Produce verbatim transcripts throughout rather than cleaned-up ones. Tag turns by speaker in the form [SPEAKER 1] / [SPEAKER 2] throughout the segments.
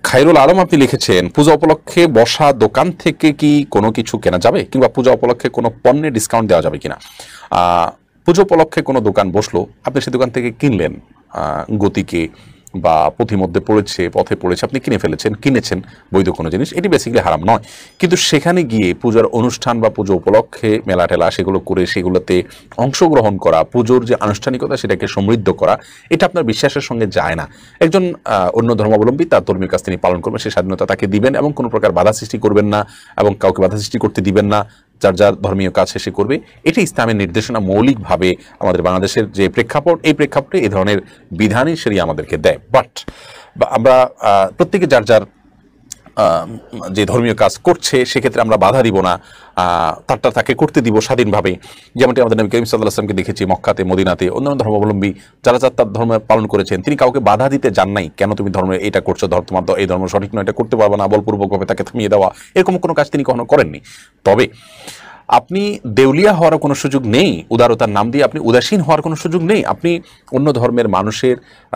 [SPEAKER 1] খায়রুল আলম আপনি লিখেছেন, পূজা উপলক্ষে বসা দোকান থেকে কি কোনো কিছু কেনা যাবে, কিংবা পূজা উপলক্ষে কোনো পণ্যে ডিসকাউন্ট দেওয়া যাবে কিনা? পুজো উপলক্ষে কোনো দোকান বসলো, আপনি সেই দোকান থেকে কিনলেন, গতিকে বা পথিমধ্যে পড়েছে, পথে পড়েছে, আপনি কিনে ফেলেছেন, কিনেছেন বৈধ কোনো জিনিস, এটি বেসিক্যালি হারাম নয়। কিন্তু সেখানে গিয়ে পূজার অনুষ্ঠান বা পুজো উপলক্ষে মেলা টেলা সেগুলো করে সেগুলোতে অংশগ্রহণ করা, পুজোর যে আনুষ্ঠানিকতা সেটাকে সমৃদ্ধ করা, এটা আপনার বিশ্বাসের সঙ্গে যায় না। একজন অন্য ধর্মাবলম্বী তার ধর্মীয় কাজ তিনি পালন করবেন, সেই স্বাধীনতা তাকে দিবেন এবং কোনো প্রকার বাধা সৃষ্টি করবেন না এবং কাউকে বাধা সৃষ্টি করতে দিবেন না। যার যার ধর্মীয় কাজ শেষে করবে, এটি ইসলামের নির্দেশনা মৌলিকভাবে আমাদের বাংলাদেশের যে প্রেক্ষাপট, এই প্রেক্ষাপটে এই ধরনের বিধানই শরিয়া আমাদেরকে দেয়। বাট আমরা প্রত্যেকে যার যার যে ধর্মীয় কাজ করছে সেক্ষেত্রে আমরা বাধা দিব না, তারটা তাকে করতে দিব স্বাধীনভাবে। যেমনটি আমাদের নবী করিম সাল্লাল্লাহু আলাইহি ওয়াসাল্লামকে দেখেছি মক্কাতে, মদিনাতে, অন্যান্য ধর্মাবলম্বী যারা যার তার ধর্ম পালন করেছেন, তিনি কাউকে বাধা দিতে যান নাই, কেন তুমি ধর্ম এটা করছো, তোমার এই ধর্ম সঠিক নয়, এটা করতে পারবে না, বলপূর্বকভাবে তাকে থামিয়ে দেওয়া, এরকম কোনো কাজ তিনি কখনো করেননি। তবে আপনি দেউলিয়া হওয়ার কোনো সুযোগ নেই, উদারতার নাম দিয়ে আপনি উদাসীন হওয়ার কোনো সুযোগ নেই। আপনি অন্য ধর্মের মানুষের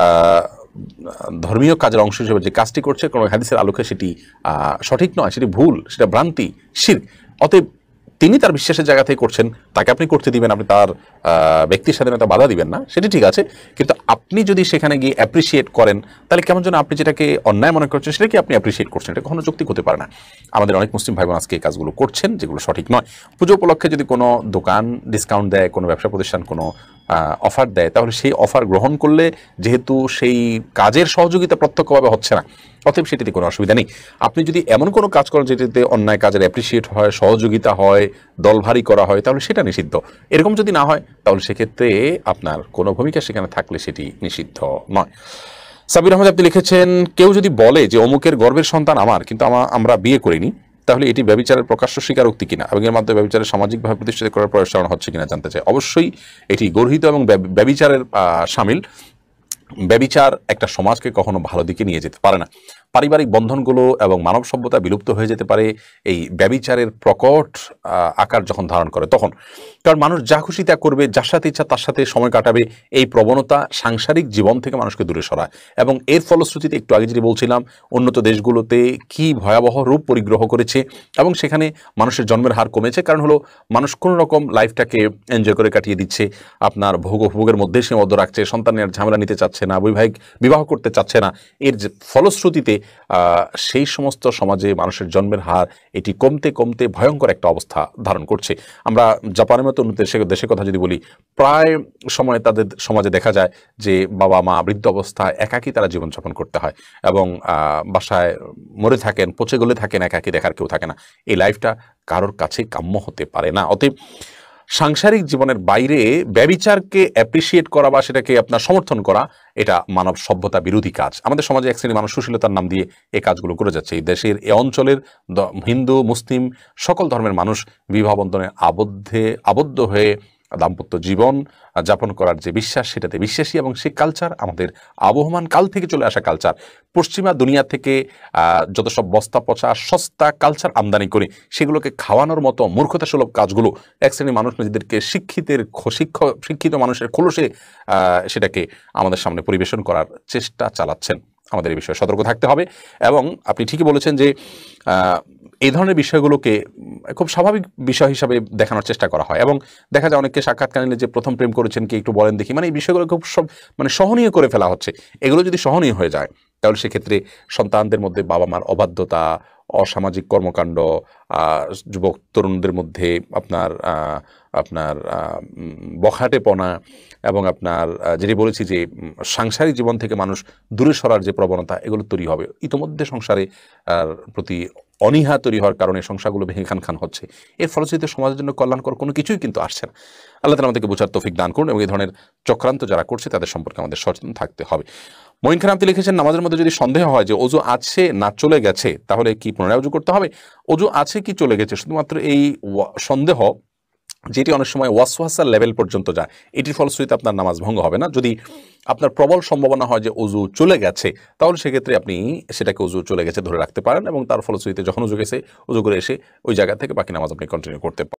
[SPEAKER 1] ধর্মীয় কাজের অংশ হিসেবে যে কাজটি করছে, কোনো হাদিসের আলোকে সেটি সঠিক নয়, সেটি ভুল, সেটা ভ্রান্তি, শিরক। অতএব তিনি তার বিশ্বাসের জায়গা থেকে করছেন, তাকে আপনি করতে দিবেন, আপনি তার ব্যক্তির স্বাধীনতা বাধা দিবেন না, সেটি ঠিক আছে। কিন্তু আপনি যদি সেখানে গিয়ে অ্যাপ্রিসিয়েট করেন, তাহলে কেমন যেন আপনি যেটাকে অন্যায় মনে করছেন সেটাকে আপনি অ্যাপ্রিসিয়েট করছেন, এটা কখনো যৌক্তিক হতে পারে না। আমাদের অনেক মুসলিম ভাই বোন আজকে এই কাজগুলো করছেন যেগুলো সঠিক নয়। পুজো উপলক্ষে যদি কোনো দোকান ডিসকাউন্ট দেয়, কোনো ব্যবসা প্রতিষ্ঠান কোনো অফার দেয়, তাহলে সেই অফার গ্রহণ করলে যেহেতু সেই কাজের সহযোগিতা প্রত্যক্ষভাবে হচ্ছে না, অতএব সেটিতে কোনো অসুবিধা নেই। আপনি যদি এমন কোনো কাজ করেন যেটিতে অন্যায় কাজের অ্যাপ্রিসিয়েট হয়, সহযোগিতা হয়, দলভারী করা হয়, তাহলে সেটা নিষিদ্ধ। এরকম যদি না হয় তাহলে সেক্ষেত্রে আপনার কোনো ভূমিকা সেখানে থাকলে সেটি নিষিদ্ধ নয়। সাবির আহমেদ আপনি লিখেছেন, কেউ যদি বলে যে অমুকের গর্ভের সন্তান আমার, কিন্তু আমরা বিয়ে করিনি, তাহলে এটি ব্যভিচারের প্রকাশ্য স্বীকারোক্তি কিনা এবং এর মাধ্যমে ব্যভিচারের সামাজিকভাবে প্রতিষ্ঠিত করার প্রয়াস চালানো হচ্ছে কিনা জানতে চাই। অবশ্যই এটি গর্হিত এবং ব্যভিচারের শামিল। ব্যভিচার একটা সমাজকে কখনো ভালো দিকে নিয়ে যেতে পারে না। পারিবারিক বন্ধনগুলো এবং মানব সভ্যতা বিলুপ্ত হয়ে যেতে পারে এই ব্যভিচারের প্রকট আকার যখন ধারণ করে তখন। কারণ মানুষ যা খুশি তা করবে, যার সাথে ইচ্ছা তার সাথে সময় কাটাবে, এই প্রবণতা সাংসারিক জীবন থেকে মানুষকে দূরে সরায়। এবং এর ফলশ্রুতিতে একটু আগে যেটি বলছিলাম, উন্নত দেশগুলোতে কি ভয়াবহ রূপ পরিগ্রহ করেছে এবং সেখানে মানুষের জন্মের হার কমেছে। কারণ হলো মানুষ কোনো রকম লাইফটাকে এনজয় করে কাটিয়ে দিচ্ছে, আপনার ভোগ ভোগের মধ্যে সীমাবদ্ধ রাখছে, সন্তানের ঝামেলা নিতে চাচ্ছে না, বৈবাহিক বিবাহ করতে চাচ্ছে না। এর যে ফলশ্রুতিতে সেই সমস্ত সমাজে মানুষের জন্মের হার এটি কমতে কমতে ভয়ঙ্কর একটা অবস্থা ধারণ করছে। আমরা জাপানের মতো উন্নত দেশে দেশের কথা যদি বলি, প্রায় সময় তাদের সমাজে দেখা যায় যে বাবা মা বৃদ্ধ অবস্থায় একাকী তারা জীবনযাপন করতে হয় এবং বাসায় মরে থাকেন, পচে গলে থাকেন, একাকী দেখার কেউ থাকে না। এই লাইফটা কারোর কাছে কাম্য হতে পারে না। অতএব সাংসারিক জীবনের বাইরে ব্যভিচারকে অ্যাপ্রিসিয়েট করা বা সেটাকে আপনার সমর্থন করা, এটা মানব সভ্যতা বিরোধী কাজ। আমাদের সমাজে এক শ্রেণী মানুষ সুশীলতার নাম দিয়ে এই কাজগুলো করে যাচ্ছে। এই দেশের এ অঞ্চলের হিন্দু মুসলিম সকল ধর্মের মানুষ বিবাহ বন্ধনে আবদ্ধে আবদ্ধ হয়ে দাম্পত্য জীবন যাপন করার যে বিশ্বাস, সেটাতে বিশ্বাসী এবং সেই কালচার আমাদের আবহমান কাল থেকে চলে আসা কালচার। পশ্চিমা দুনিয়া থেকে যত সব বস্তা পচা সস্তা কালচার আমদানি করে সেগুলোকে খাওয়ানোর মতো মূর্খতাসুলভ কাজগুলো এক শ্রেণীর মানুষ নিজেদেরকে শিক্ষিতের শিক্ষক শিক্ষিত মানুষের খোলসে সেটাকে আমাদের সামনে পরিবেশন করার চেষ্টা চালাচ্ছেন। আমাদের এই বিষয়ে সতর্ক থাকতে হবে। এবং আপনি ঠিকই বলেছেন যে এই ধরনের বিষয়গুলোকে খুব স্বাভাবিক বিষয় হিসাবে দেখানোর চেষ্টা করা হয় এবং দেখা যায় অনেককে সাক্ষাৎকার নিলে যে প্রথম প্রেম করেছেন কি একটু বলেন দেখি, মানে এই বিষয়গুলো খুব সব মানে সহনীয় করে ফেলা হচ্ছে। এগুলো যদি সহনীয় হয়ে যায় তাহলে সেক্ষেত্রে সন্তানদের মধ্যে বাবা মার অবাধ্যতা, অসামাজিক কর্মকাণ্ড, যুবক তরুণদের মধ্যে আপনার আপনার বখাটেপনা এবং আপনার যেটি বলেছি যে সাংসারিক জীবন থেকে মানুষ দূরে সরার যে প্রবণতা, এগুলো তৈরি হবে। ইতিমধ্যে সংসারে প্রতি অনীহা তৈরি হওয়ার কারণে সংসারগুলো ভেঙে খান খান হচ্ছে। এর ফলশ্রুতিতে সমাজের জন্য কল্যাণকর কোনো কিছুই কিন্তু আসছে না। আল্লাহ তাআলা আমাদেরকে বোঝার তৌফিক দান করুন এবং এই ধরনের চক্রান্ত যারা করছে তাদের সম্পর্কে আমাদের সচেতন থাকতে হবে। মঈন খান আপনি লিখেছেন, নামাজের মধ্যে যদি সন্দেহ হয় যে অজু আছে না চলে গেছে, তাহলে কি পুনরায় অজু করতে হবে? অজু আছে কি চলে গেছে, শুধুমাত্র এই সন্দেহ যেটি অনেক সময় ওয়াসওয়াসার লেভেল পর্যন্ত যায়, এটির ফলশ্রুতিতে আপনার নামাজ ভঙ্গ হবে না। যদি আপনার প্রবল সম্ভাবনা হয় যে অজু চলে গেছে, তাহলে সেক্ষেত্রে আপনি সেটাকে অজু চলে গেছে ধরে রাখতে পারেন এবং তার ফলশ্রুতিতে যখন অজু গেছে অজু করে এসে ওই জায়গা থেকে বাকি নামাজ আপনি কন্টিনিউ করতে পারেন।